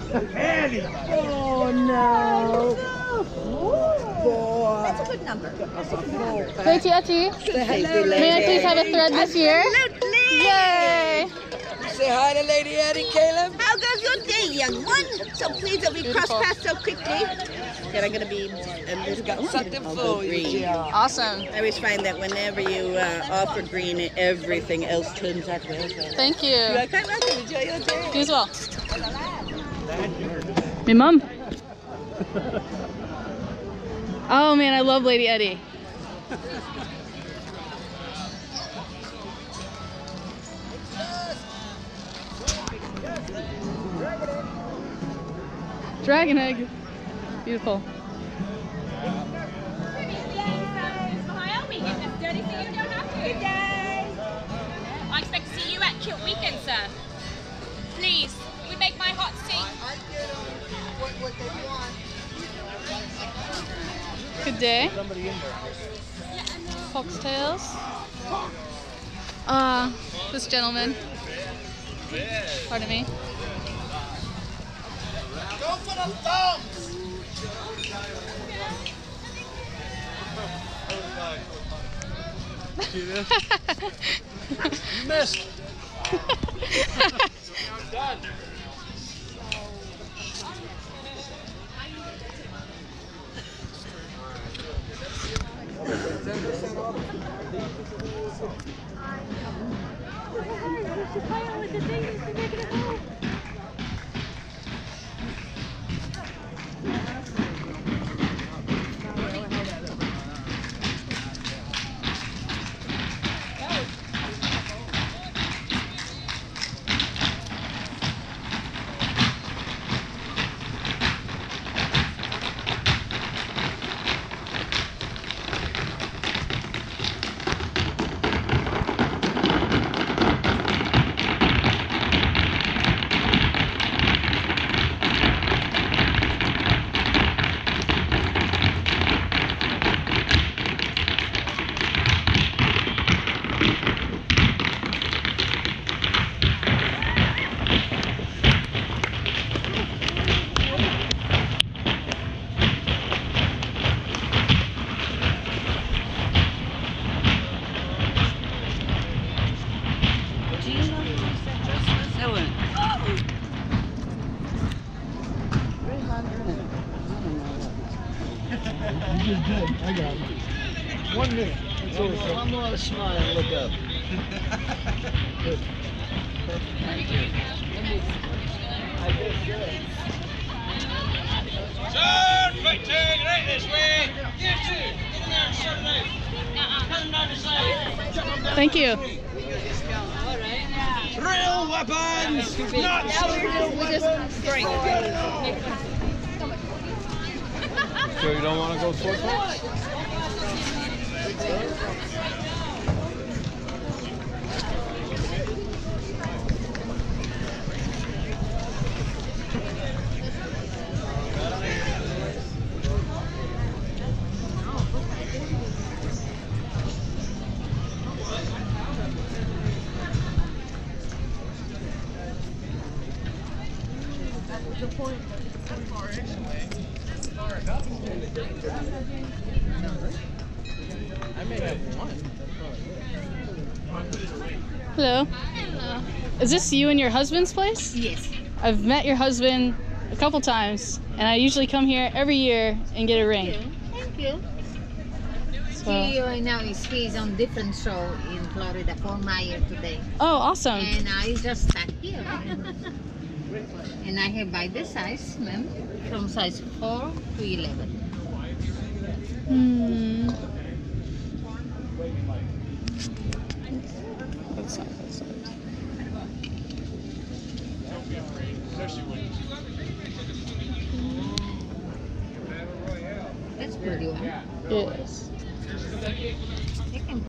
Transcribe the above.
Eddie! Oh no! Boy! That's a good number. Lady Etty, may I please have a thread this year? Absolutely! Yay! Say hi to Lady Eddie, Caleb. How goes your day, young one? So pleased that we crossed paths so quickly. That I'm going to be a little Something I'll for go you, green. yeah. Awesome. I always find that whenever you offer green, everything else turns out well. Thank you. You're quite welcome. Enjoy your day. You as well. My mom. Oh man, I love Lady Eddie. Dragon egg. Beautiful. I expect to see you at Kilt Weekend, sir. Please, we make my hot tea. What they want. Good day. Foxtails. This gentleman. Pardon me. Go for the thumbs! See this? You missed. Done. You just did. I got it. 1 minute. One more smile and look up. Good. Turn, fighting, right this way. You two, get in there and shut it out. Come down the side. Thank you. Real weapons, not So you don't want to go sword fight? I may have one. Hello. Hello. Is this you and your husband's place? Yes. I've met your husband a couple times, and I usually come here every year and get a ring. Thank you. So. He right now he's on different show in Florida for Meyer today. Oh, awesome. And I just stuck here. And I have by this size, ma'am, from size 4 to 11. That's not that size. That's pretty one. Yes. You can